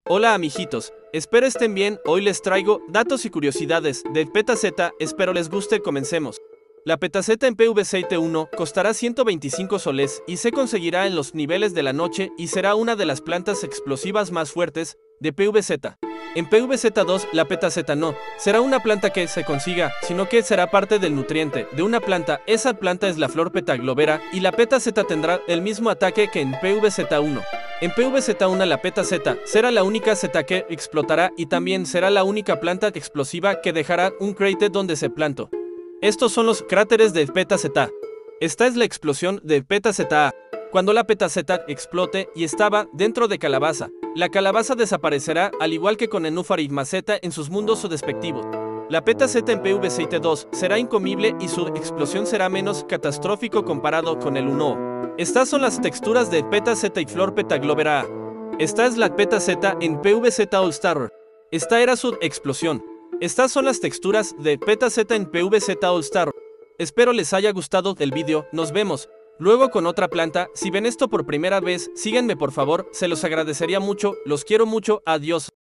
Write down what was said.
Hola amiguitos, espero estén bien. Hoy les traigo datos y curiosidades de Petaceta, espero les guste. Comencemos. La petaceta en PvZ 1 costará 125 soles y se conseguirá en los niveles de la noche y será una de las plantas explosivas más fuertes de PvZ. En PvZ 2 la petaceta no será una planta que se consiga, sino que será parte del nutriente de una planta. Esa planta es la flor petaglobera y la petaceta tendrá el mismo ataque que en PvZ 1. En PvZ 1 la petaceta será la única zeta que explotará y también será la única planta explosiva que dejará un cráter donde se plantó. Estos son los cráteres de petaceta. Esta es la explosión de petaceta. Cuando la petaceta explote y estaba dentro de calabaza, la calabaza desaparecerá al igual que con Nenúfar y Maceta en sus mundos o despectivos. La petaceta en PvZ 2 será incomible y su explosión será menos catastrófico comparado con el 1. Estas son las texturas de petaceta y flor petaglobera. Esta es la petaceta en PvZ All Star. Esta era su explosión. Estas son las texturas de petaceta en PvZ All Star. Espero les haya gustado el vídeo, nos vemos luego con otra planta. Si ven esto por primera vez, síganme por favor, se los agradecería mucho, los quiero mucho, adiós.